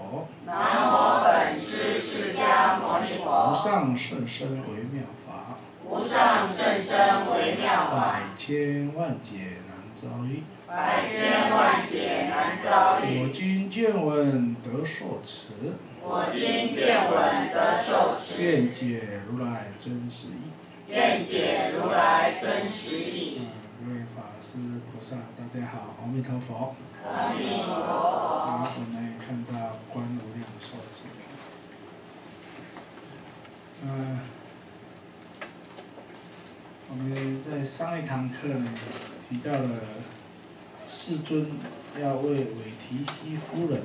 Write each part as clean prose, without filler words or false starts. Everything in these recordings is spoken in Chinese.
佛。 南无本师释迦牟尼佛。 无上甚深微妙法。 无上甚深微妙法。 百千万劫难遭遇。 百千万劫难遭遇。 我今见闻得受持。 我今见闻得受持。 愿解如来真实义。 愿解如来真实义。 各位法师菩萨，大家好，阿弥陀佛。 阿弥陀佛。 好，我们看到观无量寿经。我们在上一堂课呢提到了世尊要为韦提希夫人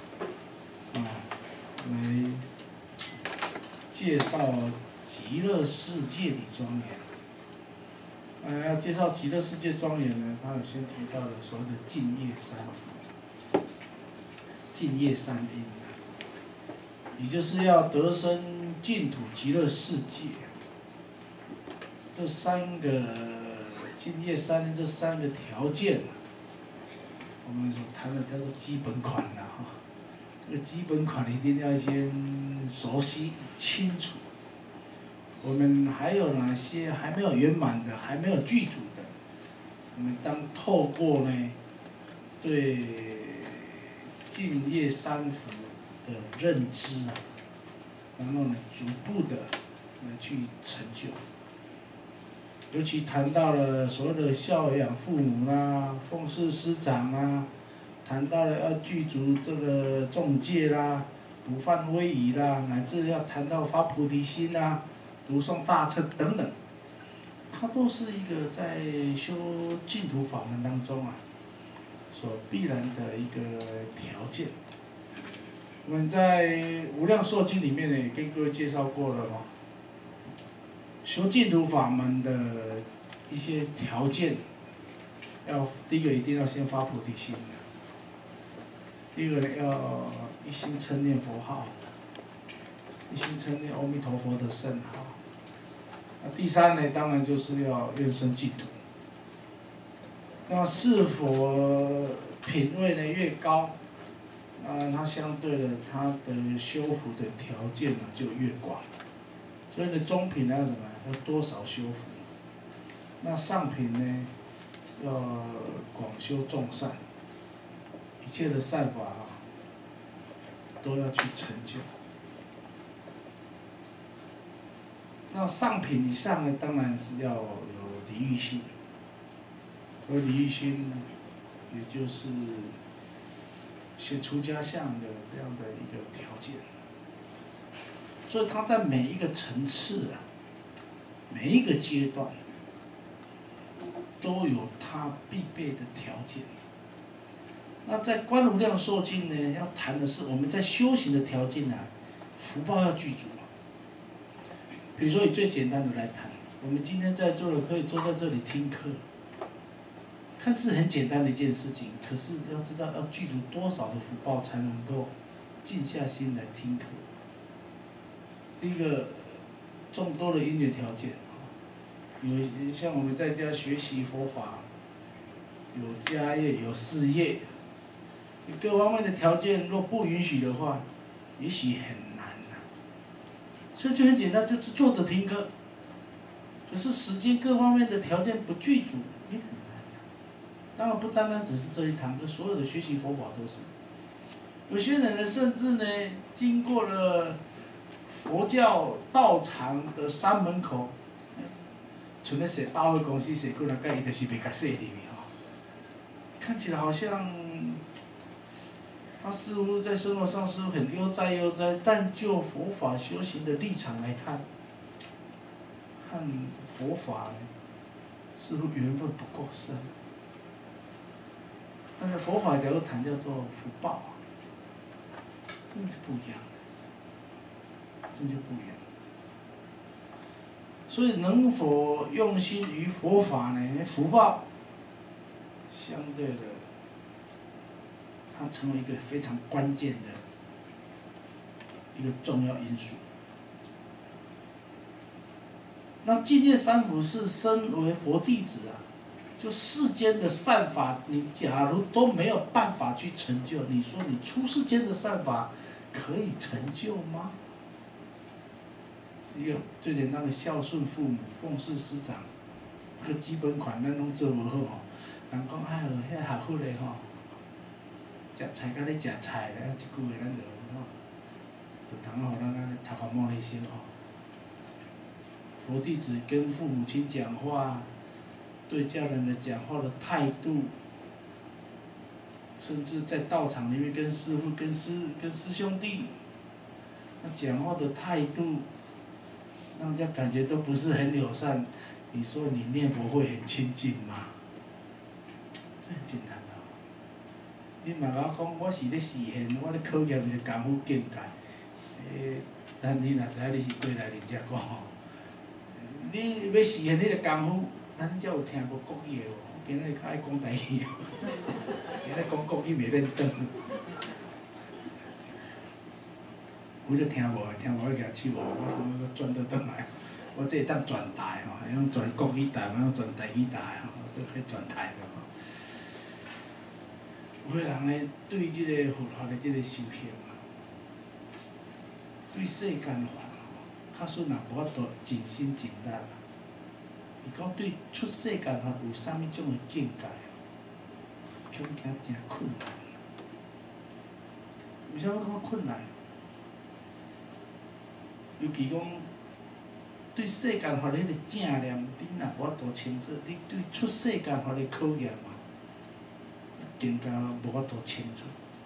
来介绍极乐世界的庄严。要介绍极乐世界庄严呢，他有先提到了所谓的净业三福、净业三因，也就是要得生净土极乐世界。这三个净业三因这三个条件，我们所谈的叫做基本款啦哈。这个基本款一定要先熟悉清楚。我们还有哪些还没有圆满的、还没有具足的？我们当透过呢对净业三福的认知啊，然后呢逐步的来去成就。尤其谈到了所谓的孝养父母啦、奉事师长啦，谈到了要具足这个众戒啦、不犯威仪啦，乃至要谈到发菩提心啦。读诵大乘等等，它都是一个在修净土法门当中啊，所必然的一个条件。我们在《无量寿经》里面呢，也跟各位介绍过了嘛。修净土法门的一些条件，第一个一定要先发菩提心，第二个要一心称念佛号，一心称念阿弥陀佛的圣号。第三呢，当然就是要愿生净土。那是否品位呢越高，它相对的它的修福的条件呢就越广。所以呢，中品要什么？要多少修福？那上品呢，要广修众善，一切的善法都要去成就。那上品以上呢，当然是要有离欲心。所谓离欲心，也就是写出家相的这样的一个条件。所以他在每一个层次啊，每一个阶段，都有他必备的条件。那在《观无量寿经》呢，要谈的是我们在修行的条件啊，福报要具足。比如说以最简单的来谈，我们今天在座的可以坐在这里听课，看似很简单的一件事情，可是要知道要具足多少的福报才能够静下心来听课。第一个，众多的因缘条件，有像我们在家学习佛法，有家业，有事业，各方面的条件若不允许的话，也许很难啊。所以就很简单，就是坐着听课。可是时间各方面的条件不具足，也很难啊。当然不单单只是这一堂课，所有的学习佛法都是。有些人呢，甚至呢，经过了佛教道场的山门口，像咧写百货公司写过来，甲伊就是袂甲写入去吼。看起来好像他似乎在生活上似乎很悠哉，但就佛法修行的立场来看，和佛法呢，似乎缘分不够深。但是佛法假如谈叫做福报，真的就不一样。真就不一样。所以能否用心于佛法呢？福报相对的，它成为一个非常关键的一个重要因素。那净业三福是身为佛弟子啊，就世间的善法，你假如都没有办法去成就，你说你出世间的善法可以成就吗？一个最简单的孝顺父母、奉事师长，这个基本款咱拢做无好吼。人讲哎哟，遐学佛的吼，食菜甲咧食菜咧，即句话咱就吼，就通互咱安尼头壳摸咧先吼。佛弟子跟父母亲讲话，对家人的讲话的态度，甚至在道场里面跟师父、跟师兄弟，那讲话的态度，让人家感觉都不是很友善。你说你念佛会很亲近吗？这很简单的。你若甲我讲，我是咧示现，我咧考验你的功夫境界。但你若知影你是过来人才讲吼，你要示现你的功夫，咱才有听过国语的哦。今日较爱讲台语，今日讲国语袂认得。为了听无的，听无去举手哦，我想要转倒转来。我这会当转台吼，会用转国语台，用转台语台吼，这可以转台的吼。有个人呢，对即个佛法的即个修行啊，对世间法吼，较顺也无法度尽心尽力啊。伊讲对出世间法有啥物种的境界，恐惊真困难。为啥物讲困难？尤其讲对世间法的迄个正念，你若无法度清楚，你对出世间法的考验嘛，更加无法度清楚。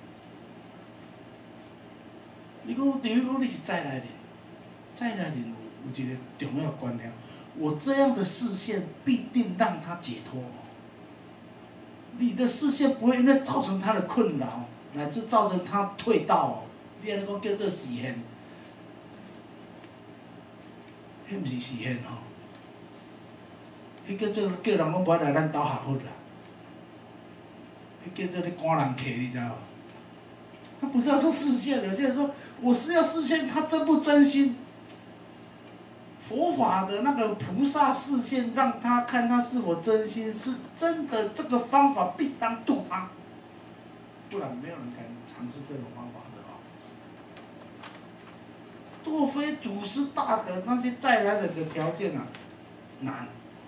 你讲，比如讲你是再来人，再来人有一个重要观念，我这样的视线必定让他解脱。你的视线不会因为造成他的困扰，乃至造成他退道哦。你安尼讲叫做示现。迄毋是示现吼，迄叫做叫人拢无来咱兜学佛啦，迄叫做咧赶人客，你知道无？他不是要做示现的，有些人说我是要示现，他真不真心？佛法的那个菩萨示现，让他看他是否真心，是真的，这个方法必当度他，不然没有人敢尝试这种方法的哦。若非祖师大德那些再来人的条件啊，难。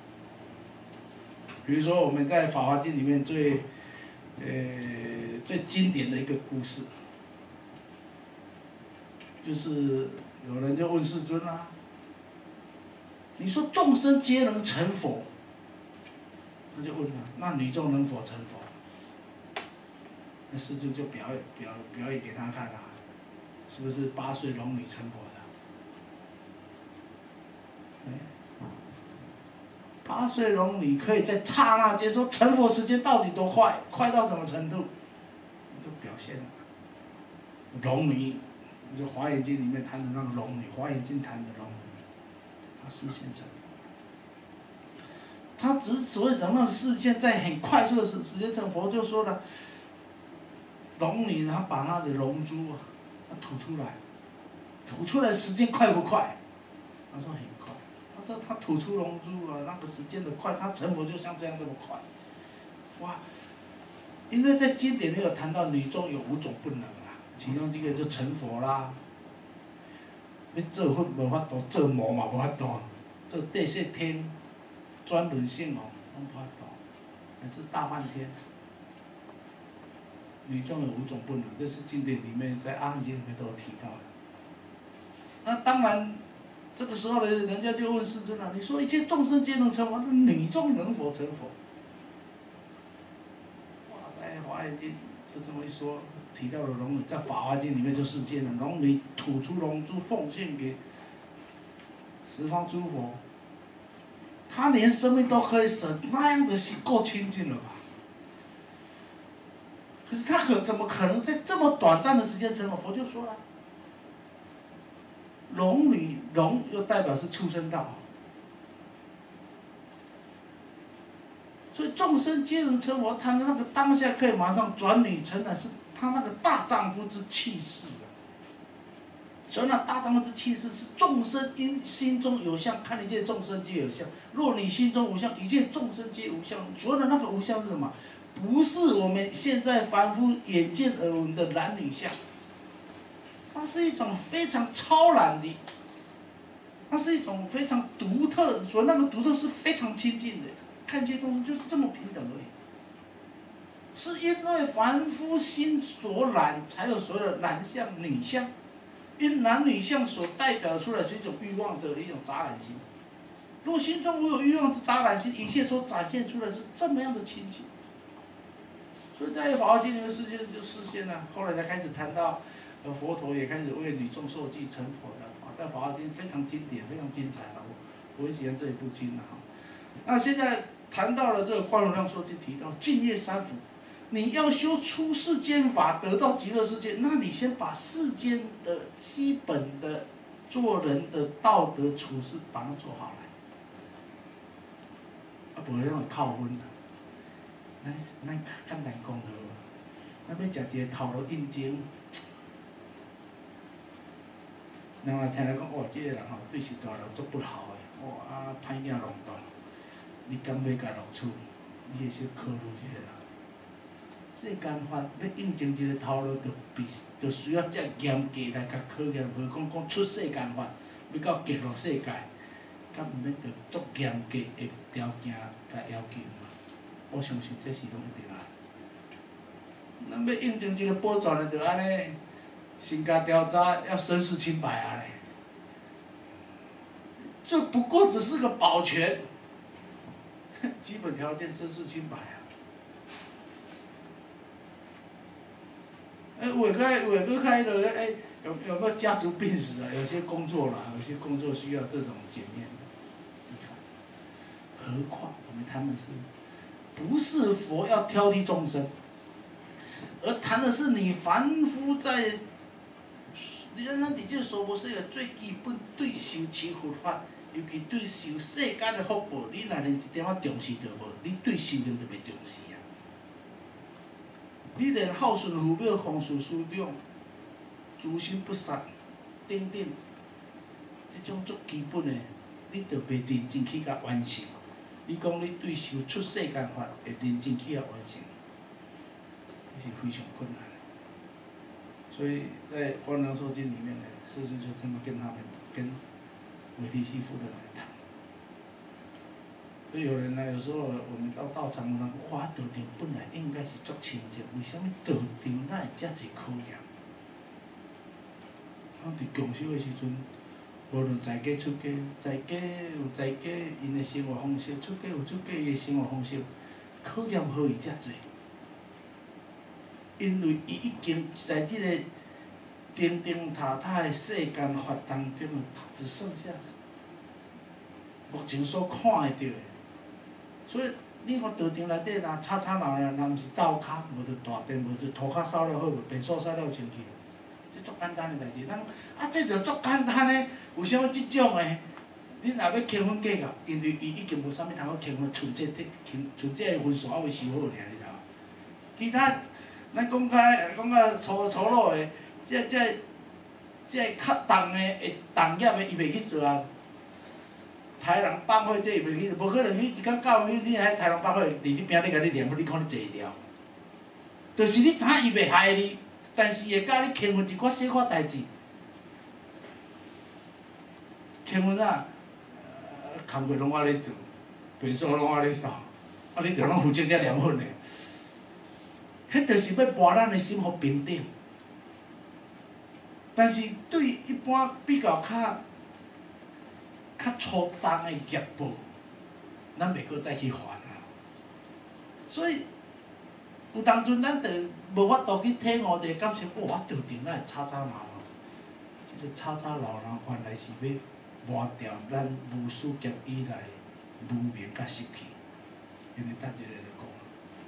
比如说我们在《法华经》里面最经典的一个故事，就是有人就问世尊啦、你说众生皆能成佛，他就问了，那女众能否成佛？那世尊就表演给他看啊，是不是8岁龙女成佛的？8岁龙女可以在刹那间说成佛时间到底多快，快到什么程度？就表现了龙女，就《华严经》里面谈的那个龙女，《华严经》谈的龙女，她视线成佛。她之所以让视线在很快速的时间成佛，就说了，龙女她把她的龙珠啊，吐出来，吐出来的时间快不快？他说很快。他说他吐出龙珠啊，那个时间的快，他成佛就像这样这么快。哇！因为在经典里有谈到女众有5种不能啊，其中一个就成佛啦。要做佛无法度，做魔嘛无法度，做地色天、转轮圣王拢无法度，乃至大梵天。女众有5种不能，这是经典里面在《阿含经》里面都有提到的。那当然，这个时候呢，人家就问世尊了：你说一切众生皆能成佛，那女众能否成佛？哇，在《华严经》就这么一说，提到了龙女，在《法华经》里面就示现了，龙女吐出龙珠奉献给十方诸佛，她连生命都可以舍，那样的够清净了吧？可是她怎么可能在这么短暂的时间成佛？佛就说了。龙女龙又代表是畜生道，所以众生皆能成佛，他的那个当下可以马上转女成男，是他那个大丈夫之气势啊。所以那大丈夫之气势是众生因心中有相，看一切众生皆有相。若你心中无相，一切众生皆无相。所谓的那个无相是什么？不是我们现在凡夫眼见耳闻的男女相。 它是一种非常超然的，它是一种非常独特，所以那个独特是非常亲近的，看见众生就是这么平等而已。是因为凡夫心所染，才有所谓的男相、女相。因男女相所代表出来是一种欲望的一种杂染心。如果心中无有欲望之杂染心，一切所展现出来是这么样的清净。所以在《法华经》里面事件就实现了，后来才开始谈到，佛陀也开始为女众受记成佛了啊，在《法华经》非常经典，非常精彩了，我很喜欢这一部经了哈。那现在谈到了这个《观无量寿经》提到净业三福。你要修出世间法，得到极乐世界，那你先把世间的基本的做人的道德处事把它做好来，不然会扣分的。咱简单讲就好，咱要食一个头路印证，人若听来讲，哇，这个人吼对是大人足不好的，哇啊歹囝弄大，你敢要甲录取？你会小考虑一下。世间法要印证一个头路，就需要遮严格来甲考验，无讲出世间法，要到极乐世界，敢毋免着足严格的条件甲要求嘛？我相信这是拢一定啊。咱要印证一个宝钻的，着安尼，身家调查要身世清白啊嘞。这不过只是个保全，基本条件身世清白啊。有个开了，有没有家族病史啊？有些工作啦，有些工作需要这种检验。你看，何况我们谈的是，不是佛要挑剔众生，而谈的是你凡夫在，咱伫这娑婆世界最基本对受持佛法，尤其对受世间的福报，你若连一点仔重视都无，你对修行就袂重视啊。你连孝顺父母、奉事师长、诸心不杀等等，这种足基本的，你着袂认真去甲完成。你讲你对修出世间法会认真去甲完成，这是非常困难的。所以在《观无量寿经》里面呢，师尊就这么跟韦提西夫人来谈。所以有人呢，有时候我们到道场，人哇，道场本来应该是足清净，为什么道场哪会遮济考验？咱伫共修的时阵，无论在家出家，在家有在家因的生活方式，出家有出家伊的生活方式，考验何以遮济？因为伊已经在即个颠颠塌塌的世间法当中，只剩下目前所看会到的。所以你看道场内底若吵吵闹闹，若毋是灶骹，无就大便，无就涂骹扫了好，无便所扫了清气，这足简单的代志。咱这就足简单的，为啥物即种的？你若要轻分计较，因为伊已经无啥物通好轻分，剩这个分数还未收好尔，你知道？其他咱讲较粗鲁的，这较重的会重业的，伊袂去做啊。杀人放火，这伊袂去，无可能去一工到你遐杀人放火，伫你边你甲你念，你看你坐会了。就是你知影伊袂害你，但是会甲你轻分一寡小可代志。轻分啥？工课拢我咧做，便所拢我咧扫，啊你着拢负责遮念份的。迄着是要博咱的心互平等。但是对一般比较较粗重的业报，咱袂阁再去还啊。所以有当阵咱着无法度去体悟着感受，我道场哪会吵吵闹闹？即个吵吵闹闹原来是要抹掉咱无始劫以来无明甲习气。因为等一下就讲。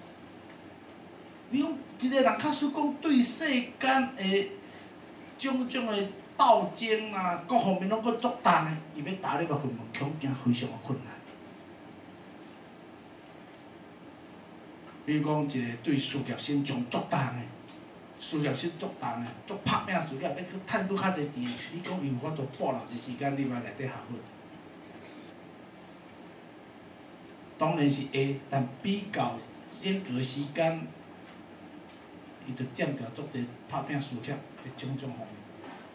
你讲一个人，假使讲对世间的种种的斗争啊，各方面拢阁足重的，伊要踏入个佛门，恐惊非常的困难。比如讲一个对事业心上足重的，事业心足重的，足拍拼事业，要去趁拄较侪钱，你讲伊有法度半偌济时间入来内底学佛？当然是会，但比较间隔时间，伊着占掉足侪拍拼事业的种种方面。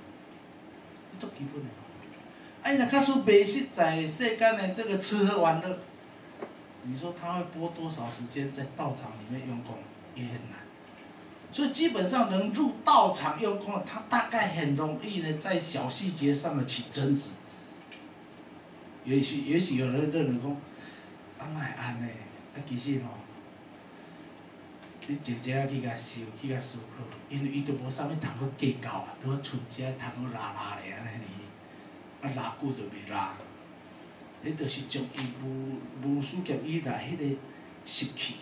足基本的。啊，伊若假使袂实在世间的这个吃喝玩乐，你说他会拨多少时间在道场里面用功，也很难。所以基本上能入道场用功的，他大概很容易呢，在小细节上的起争执。也许有人认为讲，哪会安尼？啊，其实吼，你真正去甲修，去甲思考，因为伊都无啥物通好计较啊，都好剩只通好拉拉咧安尼尔，啊拉久就袂拉。你就是将伊无事业以来迄个习气，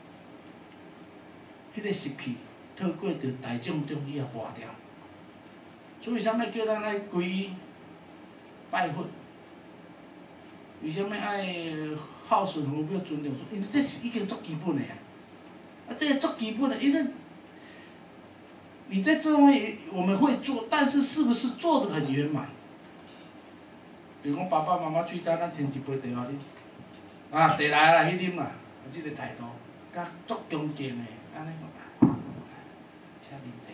透过着大众中去啊拔掉。所以啥物叫咱爱皈依拜佛？为什么爱孝顺父母、尊重？因为这是已经足基本的啊。啊，这个足基本的，因为你在这方面我们会做，但是是不是做得很圆满？比如讲，爸爸妈妈煮蛋，咱添一杯茶互你，啊，茶来啦，去啉啦，即个态度，甲足恭敬的，安尼讲，请啉茶。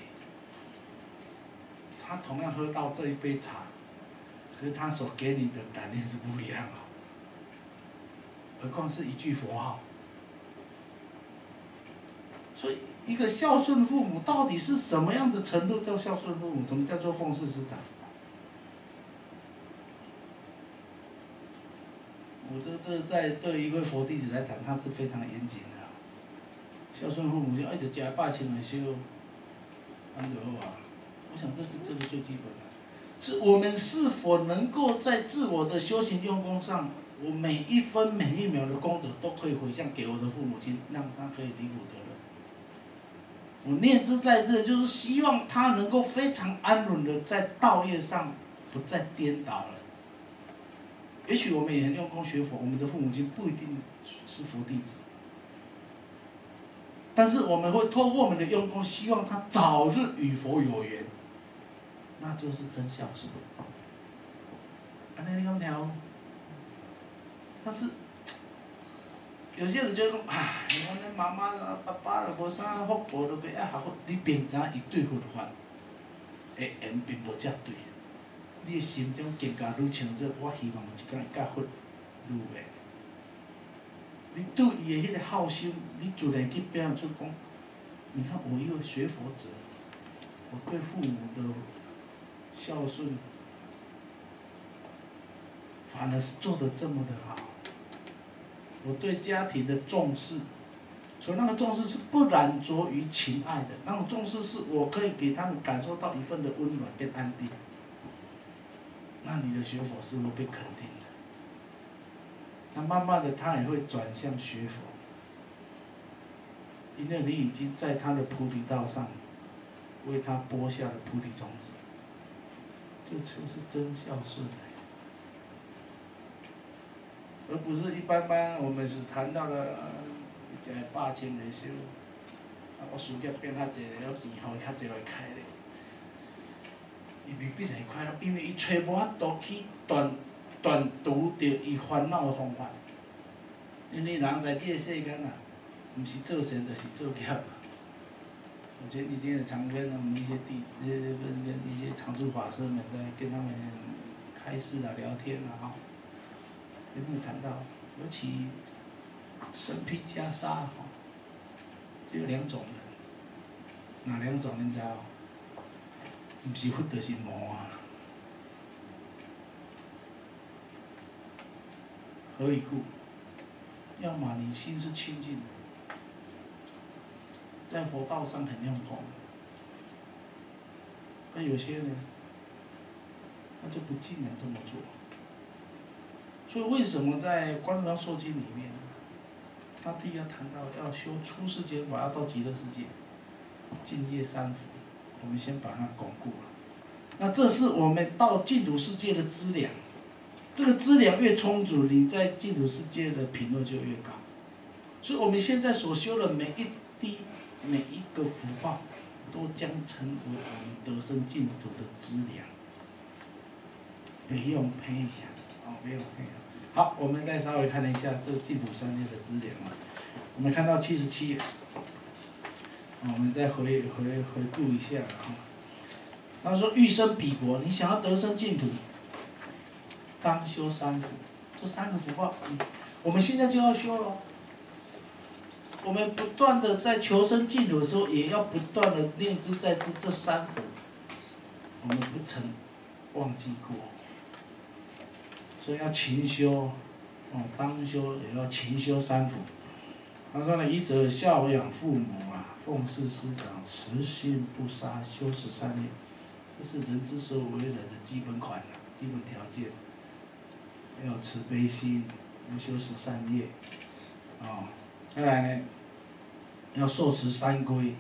他同样喝到这一杯茶，可是他所给你的感念是不一样的。何况是一句佛号。所以，一个孝顺父母到底是什么样的程度叫孝顺父母？什么叫做奉事师长？我这在对一位佛弟子来谈，他是非常严谨的。孝顺父母就爱着食饱穿的烧，安就好啊。我想这是这个最基本的。是我们是否能够在自我的修行用功上，我每一分每一秒的功德都可以回向给我的父母亲，让他可以离苦得乐。我念之在这，就是希望他能够非常安稳的在道业上不再颠倒了。也许我们也很用功学佛，我们的父母亲不一定是佛弟子，但是我们会透过我们的用功，希望他早日与佛有缘，那就是真孝顺。安尼你敢听有？但是有些人就讲，唉，我咱妈妈啊、爸爸啊，无啥福报，都袂爱学佛。你明知伊对佛法的缘并无遮对，你的心中更加愈清楚。我希望有一天会甲佛愈缘。你对伊的迄个好心，你自然去表现出讲，你看我一个学佛者，我对父母的孝顺，反而是做得这么的好。我对家庭的重视，所以那个重视是不染着于情爱的，那种重视是我可以给他们感受到一份的温暖跟安定。那你的学佛是会被肯定的。那慢慢的他也会转向学佛，因为你已经在他的菩提道上，为他播下了菩提种子，这就是真孝顺。而不是一般般，我们是谈到了食饱穿的烧，我事业变较济，了钱互伊较济来开咧，伊未必会快乐，因为伊找无法度去断除着伊烦恼的方法。因为人在这个世间啊，毋是做善就是做孽嘛。我前几天也常跟我们一些弟子，跟一些常住法师们在跟他们开示啊、聊天啊，哈。跟他们谈到，尤其身披袈裟哈，只有2种人，哪2种你知道？毋是佛就是魔啊。何以故？要么你心是清净的，在佛道上很用功，那有些人他就不尽然这么做。所以为什么在《观无量寿经》里面，他第一个谈到要修出世间法，要到极乐世界，净业3福，我们先把它巩固了。那这是我们到净土世界的资粮，这个资粮越充足，你在净土世界的品位就越高。所以我们现在所修的每一滴、每一个福报，都将成为我们得生净土的资粮，不用培养，不用培养。好，我们再稍微看一下这净土3业的资粮啊。我们看到77页，我们再回顾一下啊。 他说欲生彼国，你想要得生净土，当修三福。这3个福报，我们现在就要修了。我们不断的在求生净土的时候，也要不断的念兹在兹这3福，我们不曾忘记过。所以要勤修，当修也要勤修3福。他说呢，一则孝养父母啊，奉事师长，慈心不杀，修13业，这是人之所为人的基本款啊，基本条件。要有慈悲心，要修13业，再来呢，要受持3规，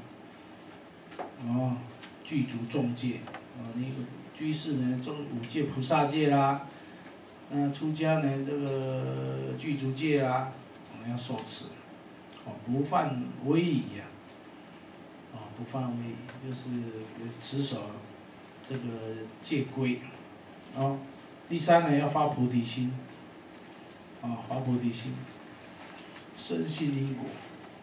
具足众戒，你居士呢做5戒菩萨戒啦，出家呢这个具足戒啊，我们要受持，不犯威仪呀，不犯威仪就是持守这个戒规，第3呢要发菩提心，发菩提心，深信因果，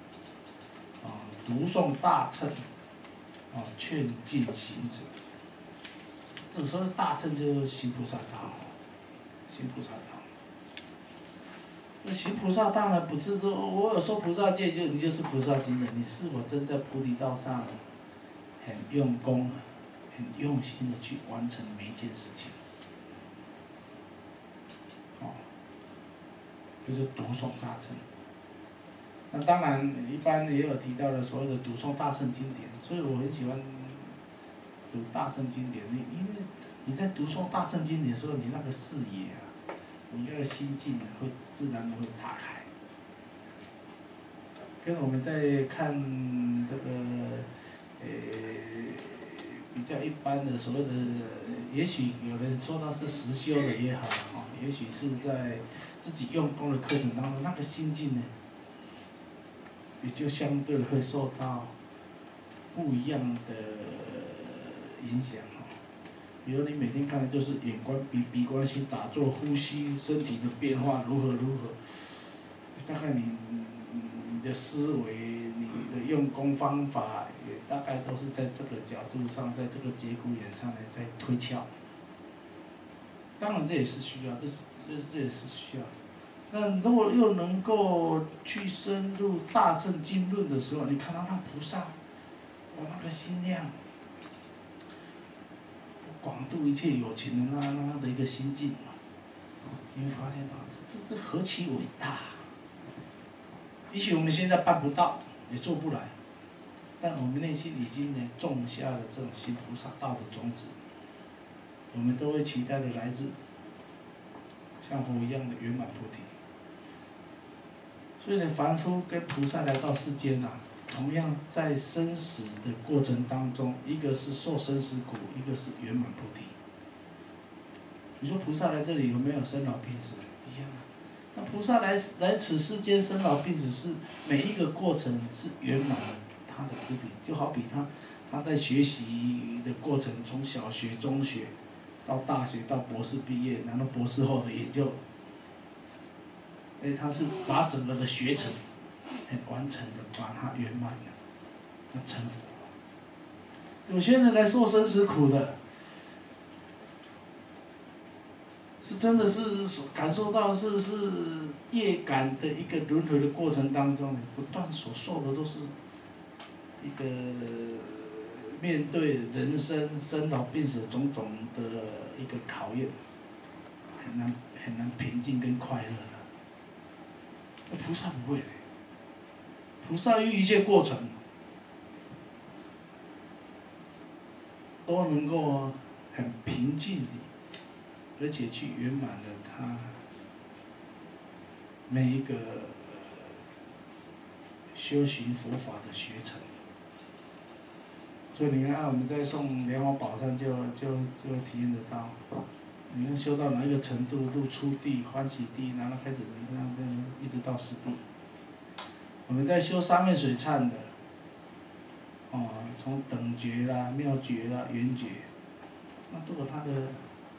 读诵大乘，劝进行者。这时候大乘就是行菩萨道，行菩萨道。那行菩萨道呢，不是说我有说菩萨戒你就是菩萨行人，你是否真在菩提道上很用功、很用心的去完成每一件事情？就是读诵大乘。那当然，一般也有提到了所谓的读诵大乘经典，所以我很喜欢读大乘经典。因为你在读诵大乘经典的时候，你那个视野啊，你那个心境会自然的会打开。跟我们在看这个比较一般的所谓的，也许有人说它是实修的也好，也许是在自己用功的课程当中，那个心境呢，也就相对的会受到不一样的影响。比如你每天看的就是眼观鼻，鼻观心，打坐、呼吸、身体的变化如何，大概你的思维、你的用功方法，也大概都是在这个角度上，在这个节骨眼上来在推敲。当然这也是需要，这也是需要。那如果又能够去深入大乘经论的时候，你看到那菩萨，那个心量，广度一切有情的那的一个心境，你会发现到这何其伟大！也许我们现在办不到，也做不来，但我们内心已经呢种下了这种行菩萨道的种子，我们都会期待的来自像佛一样的圆满菩提。所以呢，凡夫跟菩萨来到世间同样在生死的过程当中，一个是受生死苦，一个是圆满菩提。你说菩萨来这里有没有生老病死？一样啊。那菩萨来此世间生老病死，是每一个过程是圆满了他的菩提，就好比他在学习的过程，从小学、中学到大学到博士毕业，然后博士后的研究，他是把整个的学程很完整的把它圆满了，那成佛。有些人来受生死苦的，是真的是感受到是业感的一个轮回的过程当中，不断所受的都是一个面对人生生老病死种种的一个考验，很难平静跟快乐了。菩萨不会的，菩萨于一切过程都能够很平静的，而且去圆满了他每一个修行佛法的学程。所以你看，我们在诵莲花宝忏就体验得到，你看修到哪一个程度，入初地、欢喜地，然后开始这样一直到10地。我们在修三昧水忏的，从等觉啦、妙觉啦、缘觉，那都有它的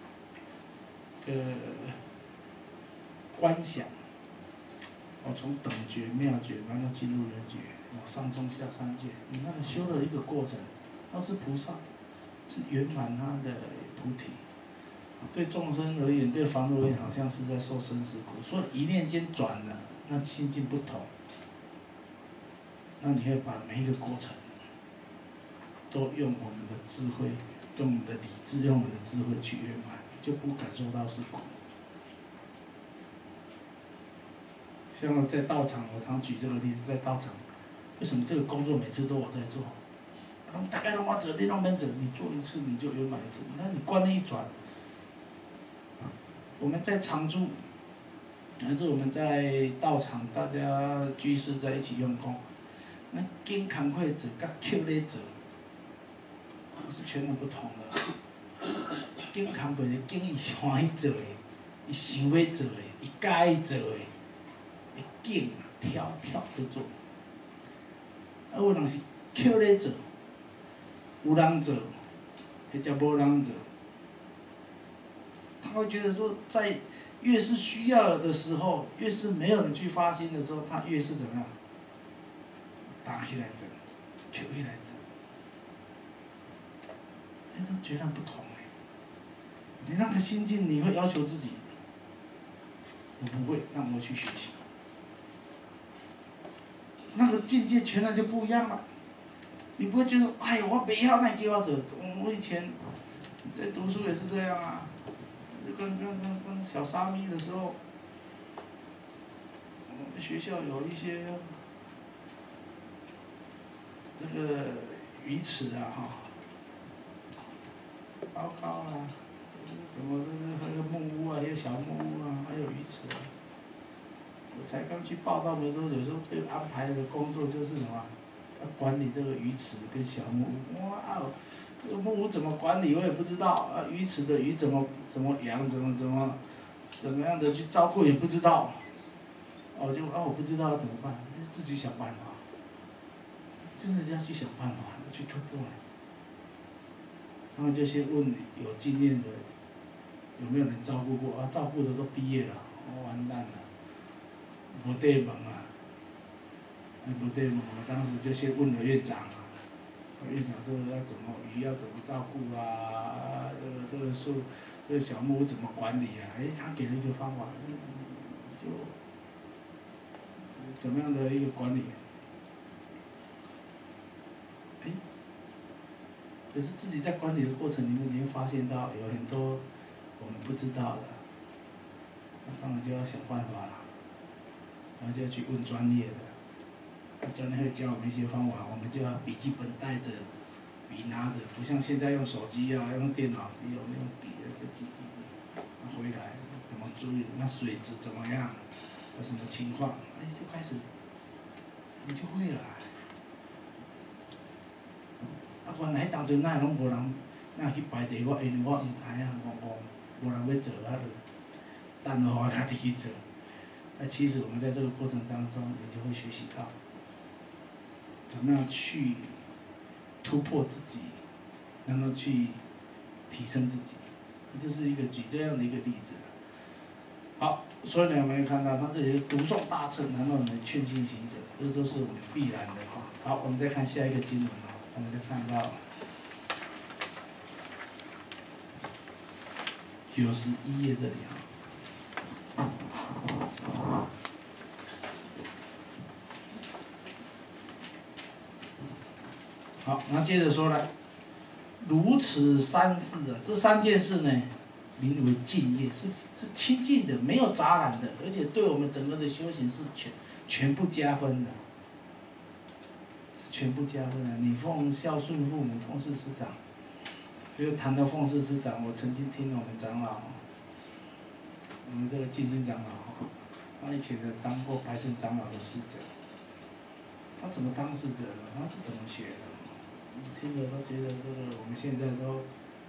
观想。从等觉、妙觉，然后进入人觉，上中下3界，你那个修的一个过程，那是菩萨是圆满他的菩提。对众生而言，对凡夫而言，好像是在受生死苦。所以一念间转了，那心境不同，那你会把每一个过程，都用我们的智慧，用我们的理智，用我们的智慧去圆满，就不感受到是苦。像我在道场，我常举这个例子，在道场，为什么这个工作每次都我在做？大概让我做，你让别做，你做一次你就圆满一次。那你观念一转，我们在常住，还是我们在道场，大家居士在一起用功，那经工课做，甲扣咧做，是全然不同的。经工课是经伊欢喜做的，伊想要做的，伊该做的，会紧跳去做。啊，有人是扣咧做，有人做，或者无人做。他会觉得说，在越是需要的时候，越是没有人去发心的时候，他越是怎么样？打起来整，扣起来整，那截然不同哎。你那个心境，你会要求自己，我不会，让我去学习。那个境界全然就不一样了。你不会觉得，哎呦，我不要那给我做。我以前在读书也是这样啊。跟小沙弥的时候，我们学校有一些那个鱼池啊，哈，糟糕啊！怎么还有木屋啊，还有小木屋啊，还有鱼池啊。我才刚去报道没多久，有时候被安排的工作就是什么，要管理这个鱼池跟小木屋。哇哦！这个木屋怎么管理我也不知道，啊，鱼池的鱼怎么养，怎么样的去照顾也不知道，我不知道怎么办，自己想办法，真的要去想办法，去突破。他们就先问有经验的，有没有人照顾过啊？照顾的都毕业了，完蛋了，没得门啊，没得门啊！当时就先问了院长。院长，这个要怎么鱼要怎么照顾啊？这个树，这个小木屋怎么管理啊？他给了一个方法，就怎么样的一个管理？可是自己在管理的过程里面，你会发现到有很多我们不知道的，那当然就要想办法了，然后就要去问专业的。专业会教我们一些方法，我们就要笔记本带着，笔拿着，不像现在用手机啊，用电脑，只有用笔在记，回来怎么注意，那水质怎么样，有什么情况，就开始，你就会了。原来当阵哪会拢无人，哪去排队我，因为我毋知影，无人要做，就等落我家己去做。其实我们在这个过程当中，你就会学习到。怎么样去突破自己，然后去提升自己，这是一个举这样的一个例子。好，所以呢，我们看到他这里读诵大乘，然后呢劝进行者，这都是我们必然的哈。好，我们再看下一个经文啊，我们再看到91页这里哈。好，那接着说了，如此三事啊，这三件事呢，名为净业，是清净的，没有杂染的，而且对我们整个的修行是全部加分的，全部加分的。你孝顺父母，奉事师长。就是谈到奉事师长，我曾经听我们长老，我们这个静心长老，他以前当过白胜长老的侍者。他怎么当侍者的？他是怎么学的？听了都觉得这个我们现在都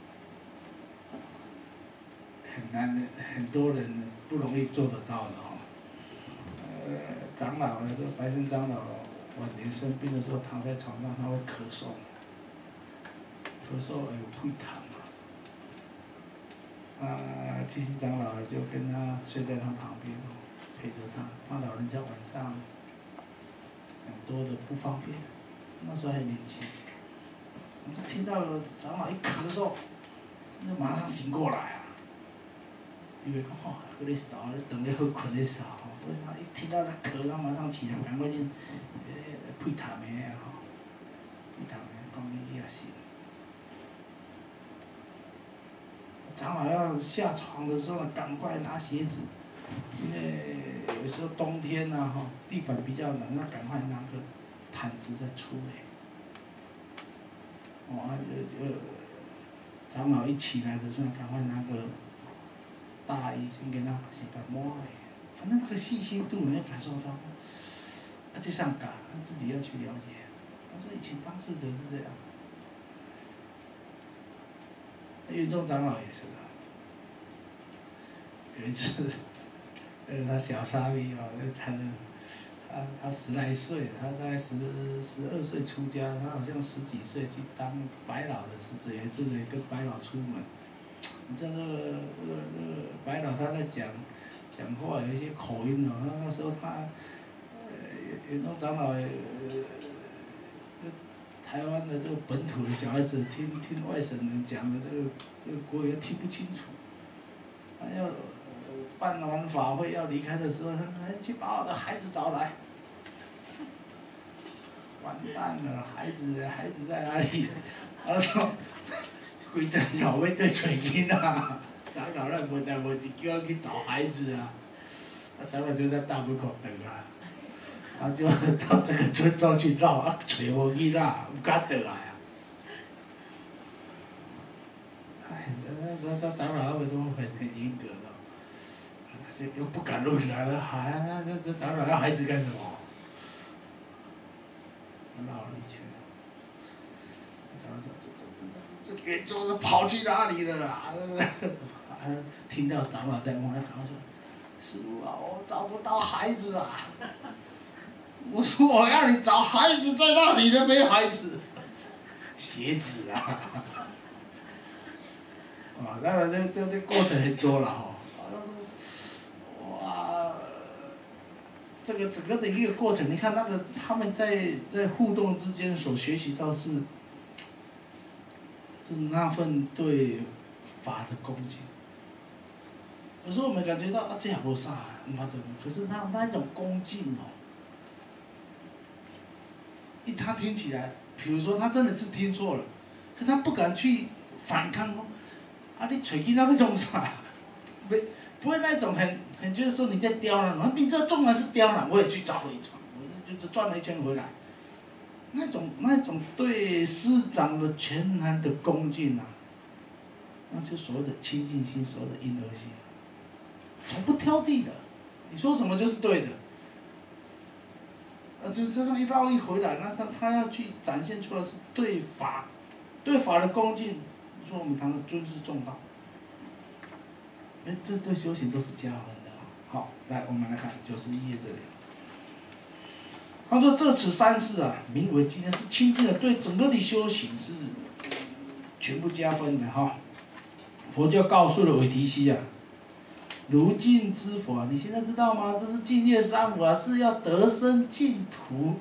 很难的，很多人不容易做得到的哈。长老呢，这个白胜长老晚年生病的时候，躺在床上他会咳嗽，咳嗽有会痰嘛。其实长老就跟他睡在他旁边，陪着他，怕老人家晚上很多的不方便。那时候还年轻。 我就听到长老一咳嗽，就马上醒过来啊。以为讲吼，搁咧扫，等咧好困咧扫，一听到他咳，他马上起来，赶快去配痰的啊吼，配痰的，讲你也醒。长老要下床的时候，赶快拿鞋子，因为有时候冬天呐哈，地板比较冷，那赶快拿个毯子再出来。长老一起来的时候，赶快拿个大衣先给他先把摸了，反正那个细心度你要感受到，就像他自己要去了解。他说以前当事者是这样。云中长老也是啊，有一次，他小沙弥哦，他10来岁，他大概12岁出家，他好像10几岁去当白老的使者，有一次跟白老出门，你知道那个白老他在讲话有一些口音哦，那时候他，云中长老台湾的这个本土的小孩子听外省人讲的这个国语听不清楚，他要办完法会要离开的时候，他去把我的孩子找来，完蛋了，孩子在哪里？他说，规阵老要对找囡仔，长老咱无代无志叫他去找孩子啊，长老就在大门口等啊。他就到这个村庄去绕，找无囡仔，有敢倒来啊！哎，那长老他们都很严格的，又不敢乱来了，这长老要孩子干什么？绕了一圈，长老说这远州人跑去哪里了啦？听到长老在问，他赶快说：“师父啊，我找不到孩子啊！”我说我要你找孩子，在那里都没孩子，鞋子啊，啊，当然这过程很多了哈，哇，这个整个的一个过程，你看那个他们在互动之间所学习到是那份对法的恭敬。有时候我们感觉到啊，这也无啥，妈的，可是那一种恭敬哦。他听起来，比如说他真的是听错了，可他不敢去反抗哦。啊，你找囡仔要做啥？不会那种很觉得说你在刁难，你这纵然是刁难，我也去找了一圈，我就转了一圈回来。那种对师长的全然的恭敬啊，那就所谓的清净心，所谓的婴儿心，从不挑剔的，你说什么就是对的。就这样一绕一回来，那他要去展现出来是对法的恭敬，说我们谈的尊师重道。这对修行都是加分的。好，来我们来看91页这里。他说这此三事啊，名为今天是清净的，对整个的修行是全部加分的哈。佛教告诉了韦提希啊。如镜之佛，你现在知道吗？这是净业三法，是要得生净土，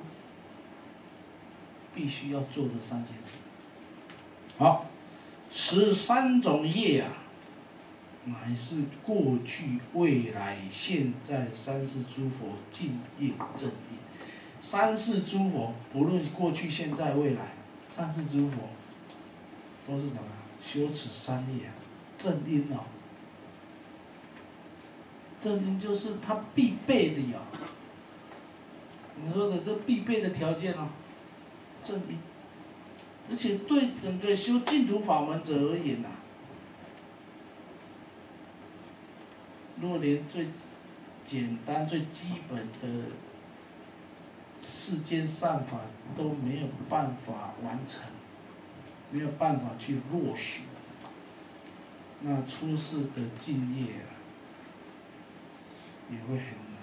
必须要做的3件事。好，此3种业啊，乃是过去、未来、现在三世诸佛净业正因。三世诸佛，不论过去、现在、未来，三世诸佛都是怎么修此3业啊？正因哦。正因就是他必备的呀，我们说的这必备的条件哦，正因。而且对整个修净土法门者而言呐，若连最简单、最基本的世间善法都没有办法完成，没有办法去落实，那出世的净业啊，也会很难。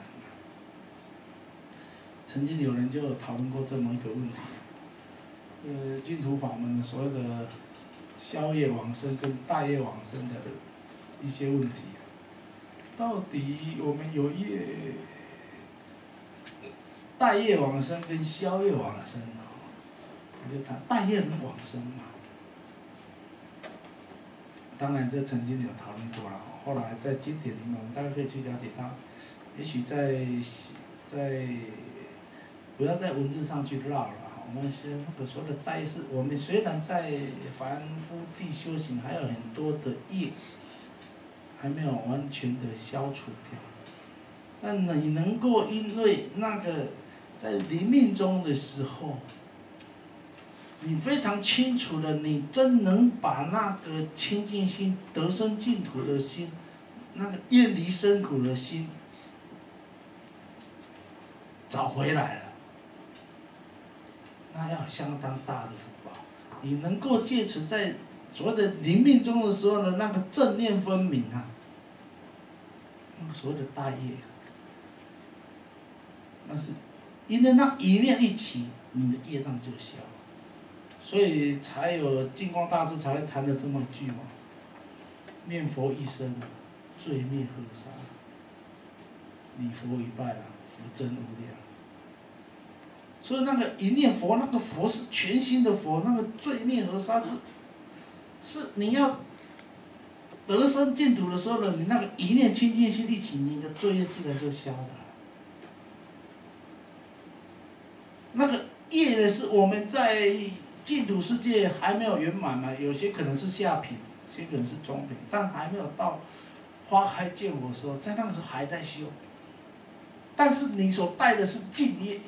曾经有人就有讨论过这么一个问题，净土法门的所谓的消业往生跟大业往生的一些问题，到底我们有业大业往生跟消业往生，就谈大业能往生嘛？ 当然这曾经有讨论过了，后来在经典里面，我们大概可以去了解它。也许在不要在文字上去绕了，我们是那个所谓的代是，我们虽然在凡夫地修行，还有很多的业还没有完全的消除掉，但你能够因为那个在临命终的时候，你非常清楚的，你真能把那个清净心、得生净土的心，那个厌离生苦的心找回来了，那要相当大的福报。你能够借此在所谓的临命终的时候的那个正念分明啊，那个所谓的大业，那是因为那一念一起，你的业障就消。所以才有净光大师才会谈的这么句嘛，念佛一生，罪灭河沙；礼佛一拜啊，福增无量。所以那个一念佛，那个佛是全新的佛，那个罪灭河沙是你要得生净土的时候呢，你那个一念清净心一起，你的罪业自然就消了。那个业呢，是我们在净土世界还没有圆满嘛，有些可能是下品，有些可能是中品，但还没有到花开见佛的时候，在那个时候还在修。但是你所带的是净业，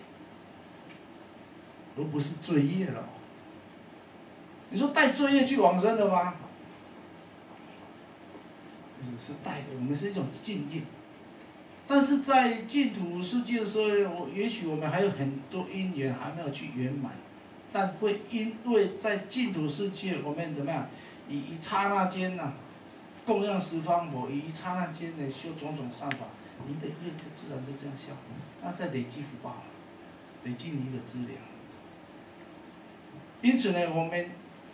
而不是罪业了。你说带罪业去往生的吗？是带的，我们是一种净业。但是在净土世界的时候，也许我们还有很多因缘还没有去圆满。但会因为在净土世界，我们怎么样？以一刹那间呐、供养十方佛，以一刹那间呢修种种善法，您的业就自然就这样消。那在累积福报，累积您的资粮。因此呢，我们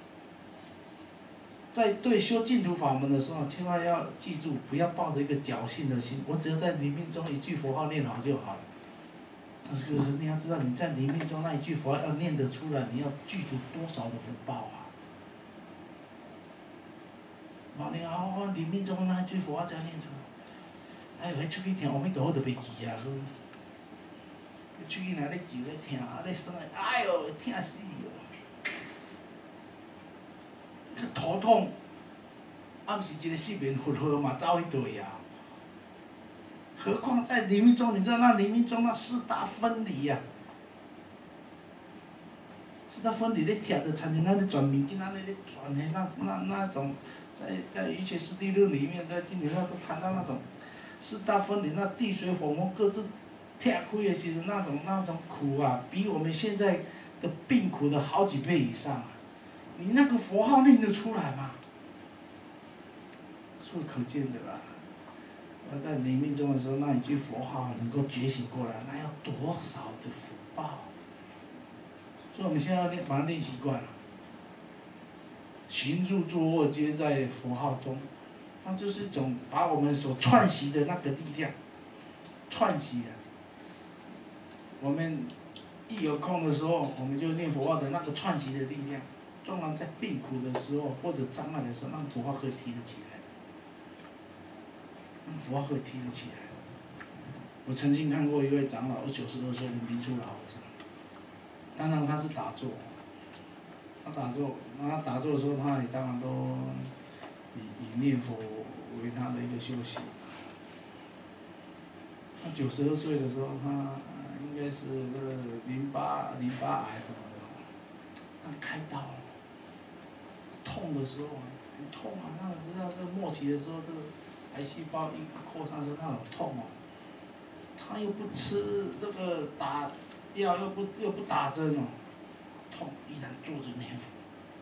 在对修净土法门的时候，千万要记住，不要抱着一个侥幸的心，我只要在临命中一句佛号念好就好了。但是你要知道，你在临命中那一句佛号要念得出来，你要具足多少的福报啊！你我临命中那一句佛号才念出来，哎，迄出去听阿弥陀佛就袂记啊，出去若咧坐咧听，咧耍个，哎哟，疼死哦！头痛，暗时一个失眠佛号嘛走迄对啊。何况在临命中，你知道那临命中那四大分离呀、四大分离咧贴着，参像咱咧转物件，咱咧转的那种，在一切师地论里面，在经典上都谈到那种四大分离，那地水火风各自拆开的时候，那种苦啊，比我们现在的病苦的好几倍以上啊！你那个佛号念得出来吗？所以可见的啦。而在临命终的时候，那一句佛号能够觉醒过来，那要多少的福报！所以我们现在要把它练习惯了。行住坐卧皆在佛号中，那就是一种把我们所串习的那个力量，串习啊。我们一有空的时候，我们就念佛号的那个串习的力量，纵然在病苦的时候或者障碍的时候，那个佛号可以提得起来。佛号可以提得起来。我曾经看过一位长老，92岁的明珠老和尚，当然他是打坐，他打坐的时候，他也当然都以念佛为他的一个修行。他92岁的时候，他应该是这个淋巴癌什么的，他开刀了，痛的时候很痛啊，那个知道这末期的时候，这个癌细胞一扩散是那种痛哦。他又不吃这个打药，又不打针哦，痛依然坐着念佛，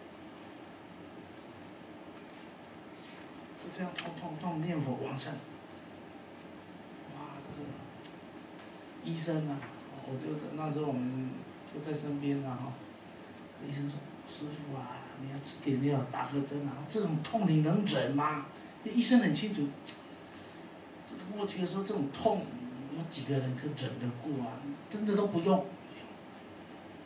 就这样痛念佛往生。哇，这个医生啊，我就那时候我们就在身边啊哈，医生说：“师傅啊，你要吃点药，打个针啊，这种痛你能忍吗？”医生很清楚，这个末期的时候这种痛。有几个人可忍得过啊？真的都不用。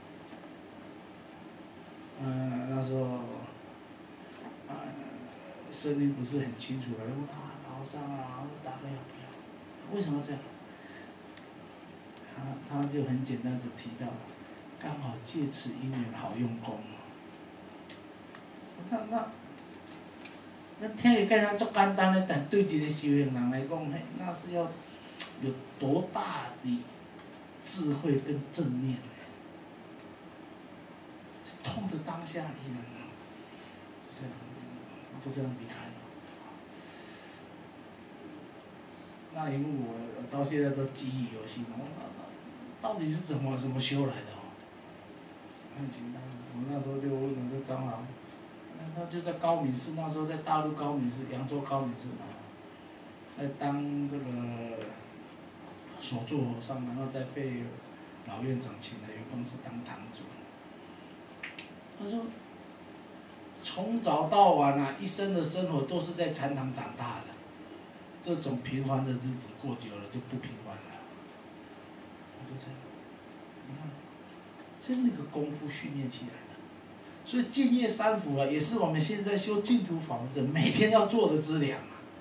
那时候， 声音不是很清楚了，问老上啊，大概要不要？为什么这样？他就很简单只提到，刚好借此因缘好用功。那听起来足简单的，但对一个修行人来讲，那是要有多大的智慧跟正念呢？痛的当下依然就这样离开了。那一幕我到现在都记忆犹新。到底是怎么修来的？很简单，我那时候就问那个长老，他就在高明寺，那时候在大陆高明寺，扬州高明寺嘛，在当这个首座和尚，然后再被老院长请来原公司当堂主。他说，从早到晚啊，一生的生活都是在禅堂长大的，这种平凡的日子过久了就不平凡了。就这样，你看，这那个功夫训练起来的，所以净业三福啊，也是我们现在修净土法门者每天要做的资粮啊。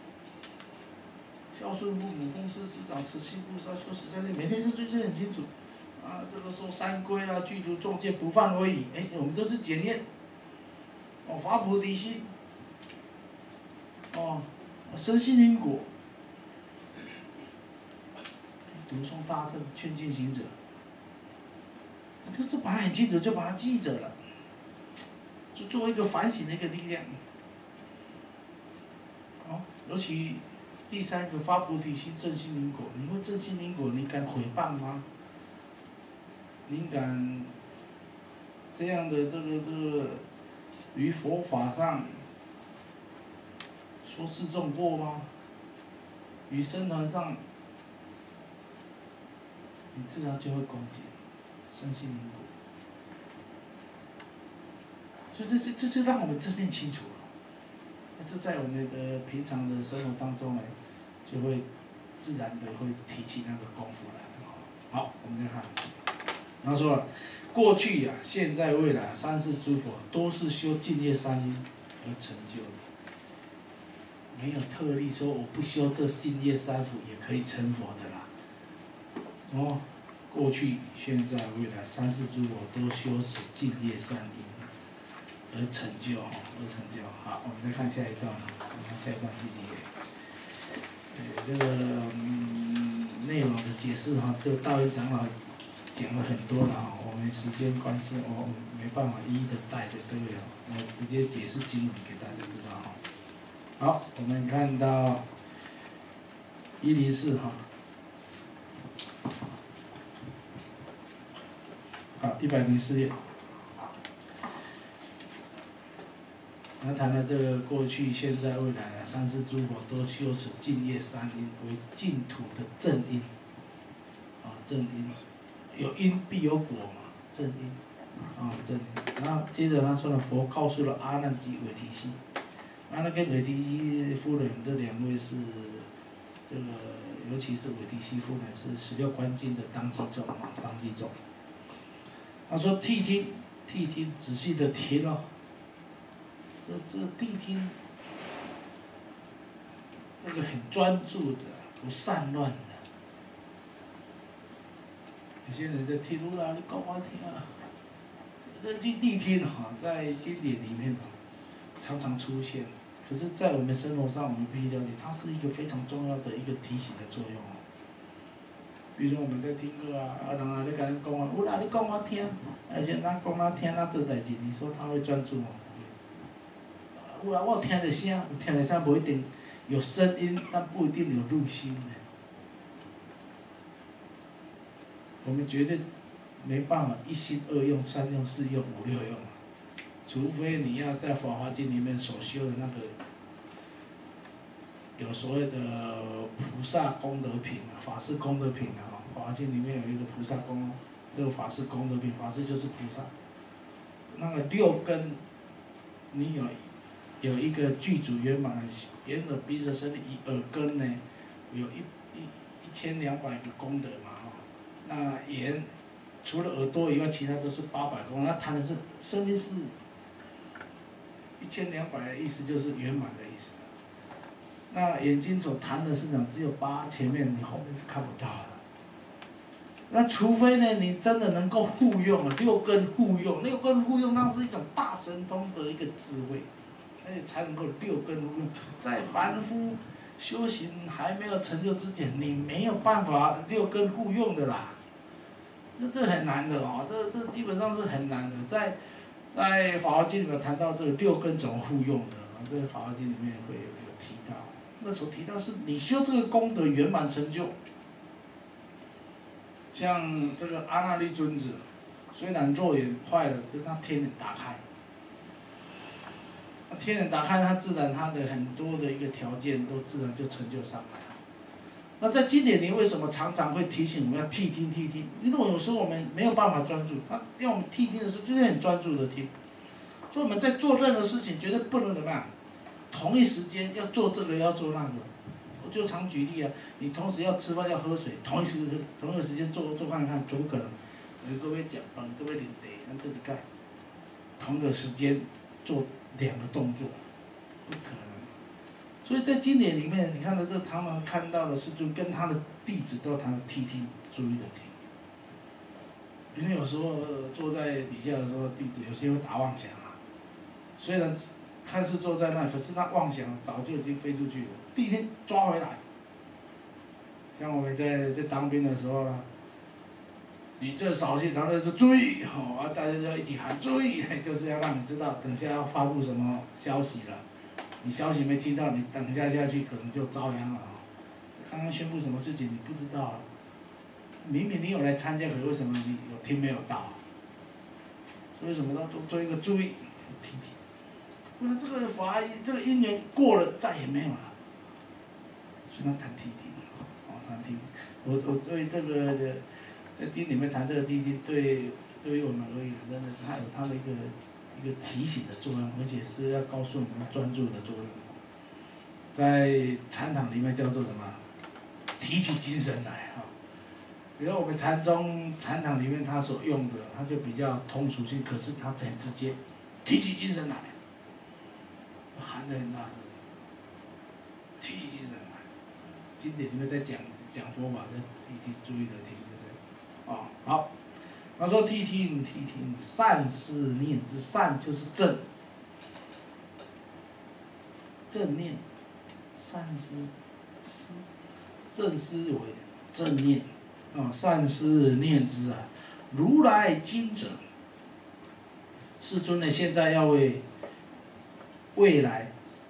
孝顺父母，奉事师长，持七菩萨，修13念，每天就最很清楚。啊，这个说三规啊，具足众戒，不犯恶语，我们都是检验。发菩提心，生信因果。读诵大乘，劝进行者，就把它很清楚，就把它记着了，就作为一个反省的一个力量。尤其第3个发菩提心，正信因果。你会正信因果，你敢毁谤吗？你敢这样的这个于佛法上说示众过吗？于僧团上，你自然就会恭敬，深信因果。所以这是让我们正念清楚了。这在我们的平常的生活当中呢，就会自然的会提起那个功夫来的。好，我们再看，他说了，过去现在、未来三世诸佛都是修净业三因而成就的，没有特例说我不修这净业三福也可以成佛的啦。过去、现在、未来三世诸佛都修持净业三因而成就，好，我们再看下一段，下一段自己，这个内容的解释这个道一长老讲了很多了我们时间关系，我没办法一一的带着各位我直接解释经文给大家知道好，我们看到104好，104页。他谈了这个过去、现在、未来三世诸佛都修持净业三因为净土的正因，正因，有因必有果嘛，正因，正因。然后接着他说了，佛告诉了阿难及韦提希，阿难跟韦提希夫人这2位是这个，尤其是韦提希夫人是16观经的当机众。他说谛听，仔细的听这谛听，这个很专注的，不散乱的。有些人在听你讲我听这句谛听在经典里面常常出现，可是，在我们生活上，我们必须了解，它是一个非常重要的一个提醒的作用比如说我们在听歌人来跟咱讲你讲我听，而且咱讲咱听，咱做代志，你说他会专注吗？我有听着声，不一定有声音，但不一定有入心的。我们绝对没办法1心2用、3用、4用、5、6用除非你要在《法华经》里面所修的那个，有所谓的菩萨功德品法师功德品《法华经》里面有一个菩萨功，这个法师功德品，法师就是菩萨。那个6根，你有一个具足圆满的眼耳鼻舌身意，耳根呢有1200个功德嘛那眼除了耳朵以外，其他都是800功。那谈的是声音是 1200的意思就是圆满的意思。那眼睛所谈的是只有8，前面你后面是看不到的。那除非呢，你真的能够互用6根互用，6根互用那是一种大神通的一个智慧，所以才能够6根互用。在凡夫修行还没有成就之前，你没有办法6根互用的啦。那这很难的哦，这基本上是很难的。在《法华经》里面谈到这个6根怎么互用的，这个《法华经》里面会有提到。那所提到是你修这个功德圆满成就。像这个阿那律尊者，虽然肉眼坏了，可是他天眼打开。天眼打开，他自然他的很多的一个条件都自然就成就上来了。那在经典里为什么常常会提醒我们要谛听谛听？因为有时候我们没有办法专注，他要我们谛听的时候就是很专注的听。所以我们在做任何事情绝对不能怎么样，同一时间要做这个要做那个。我就常举例啊，你同时要吃饭要喝水，同一个时间做看看可不可能？各位讲饭，各位领茶，那这是干，同个时间做2个动作，不可能。所以在经典里面，你看到这常常看到的师尊跟他的弟子都谈到谛听，注意的听。因为有时候坐在底下的时候，弟子有些会打妄想啊。虽然看似坐在那，可是他妄想早就已经飞出去了。第一天抓回来。像我们在当兵的时候啦，你这扫兴，然后就追，大家就一起喊追，就是要让你知道，等下要发布什么消息了。你消息没听到，你等下去可能就遭殃了。刚刚宣布什么事情你不知道啊？明明你有来参加，可为什么你有听没有到？所以什么都做一个注意，听听。不然这个这个因缘过了，再也没有了。所以要谈谛听，谈谛听。我对这个在经里面谈这个谛听，对于我们而言，真的它有它的一个提醒的作用，而且是要告诉我们专注的作用。在禅堂里面叫做什么？提起精神来哈。比如我们禅宗禅堂里面他所用的，它就比较通俗性，可是它很直接，提起精神来，喊得很大声，提起精神来。经典里面在讲佛法的谛听，注意的听，对不对？哦，好。他说谛听，善思念之，善就是正念，善思正思维，正念。善思念之啊，如来经者，世尊呢现在要为未来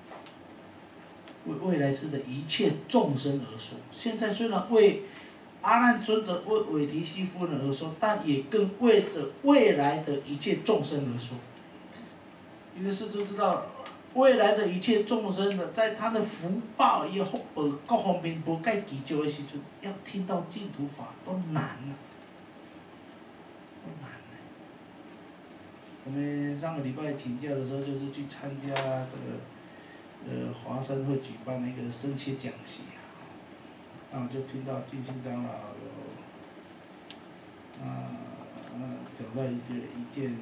世的一切众生而说。现在虽然为阿难尊者为韦提希夫人而说，但也更为着未来的一切众生而说。因为世尊知道，未来的一切众生的，在他的福报也好，各方面无介祈求的时阵，要听到净土法都难了，都难了。我们上个礼拜请假的时候，就是去参加这个华山会举办的一个僧切讲习啊，然后就听到净信长老讲到一件。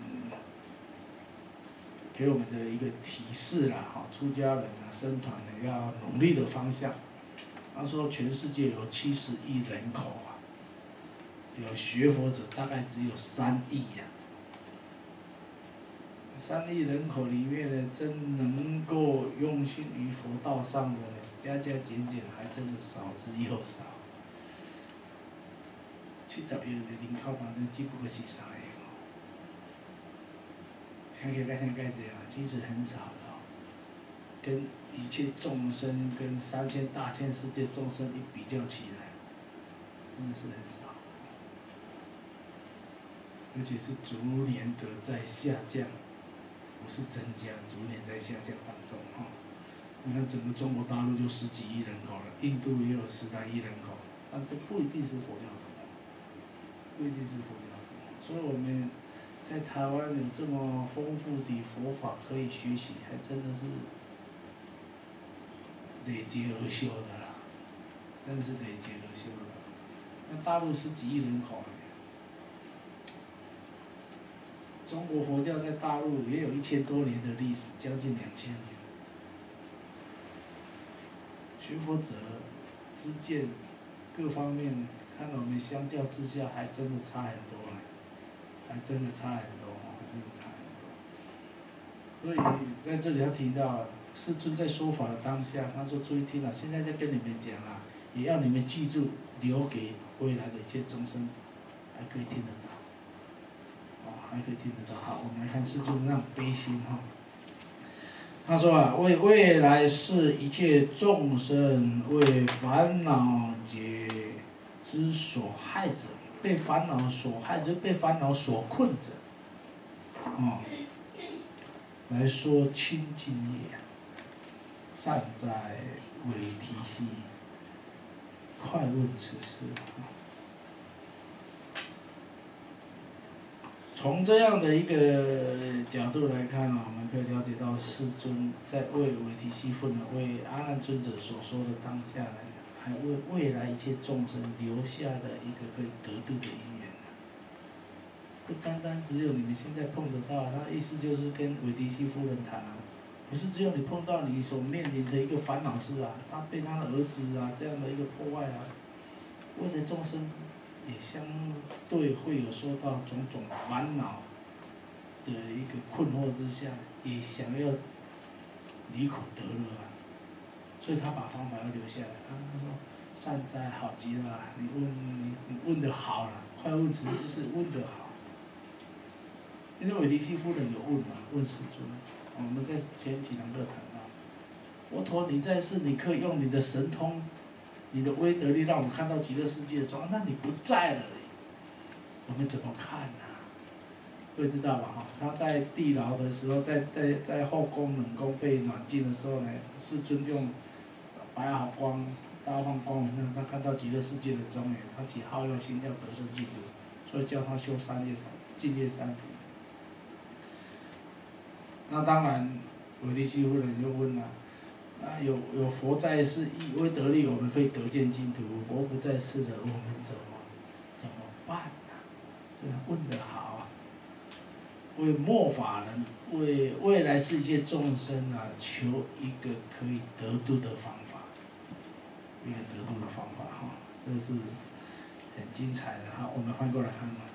给我们的一个提示啦，出家人僧团呢要努力的方向。他说，全世界有70亿人口啊，有学佛者大概只有3亿呀。3亿人口里面呢，真能够用心于佛道上的呢，加减还真的少之又少。70亿的人口当中，只不过是3个。听起来这样，其实很少的跟一切众生，跟3000大千世界众生一比较起来，真的是很少。而且是逐年的在下降，不是增加，逐年在下降当中哈。你看整个中国大陆就10几亿人口了，印度也有10来亿人口，但这不一定是佛教徒，不一定是佛教徒，所以我们。在台湾有这么丰富的佛法可以学习，还真的是累劫而修的啦，真的是累劫而修的。那大陆10几亿人口， 中国佛教在大陆也有1000多年的历史，将近2000年。学佛者知见各方面，看我们相较之下，还真的差很多呢，还真的差很多，还真的差很多。所以在这里要提到，世尊在说法的当下，他说：“注意听啊，现在在跟你们讲啊，也要你们记住，留给未来的一切众生，还可以听得到，还可以听得到。”好，我们来看世尊的那种悲心哈。他说啊，为未来世一切众生为烦恼结之所害者，被烦恼所害，就被烦恼所困者，来说清净业，善哉韦提希，快问此事。从这样的一个角度来看我们可以了解到世尊在为韦提希夫人、为阿难尊者所说的当下呢，还为未来一切众生留下了一个可以得度的因缘。不单单只有你们现在碰得到，他的意思就是跟韦提希夫人谈啊，不是只有你碰到你所面临的一个烦恼事啊，他被他的儿子啊这样的一个破坏啊，为了众生。也相对会有受到种种烦恼的一个困惑之下，也想要离苦得乐啊，所以他把方法要留下来。他说：“善哉，好极了，你问得好了，快问此事是问得好。”因为韦提希夫人有问嘛，问世尊，我们在前几堂课谈到，佛陀你在世，你可以用你的神通。你的威德力让我们看到极乐世界的状况，那你不在了，我们怎么看啊？各位知道吧？哈，他在地牢的时候，在后宫冷宫被软禁的时候呢，世尊用白毫光、大放光明让他看到极乐世界的庄严，他起好用心要得生净土，所以叫他修净业三福。那当然，韦提希夫人就问了。有佛在世，以威德力，我们可以得见净土；佛不在世的，我们怎么办呢？问得好啊！为末法人，为未来世界众生啊，求一个可以得度的方法，一个得度的方法哈，这是很精彩的哈。我们翻过来看嘛。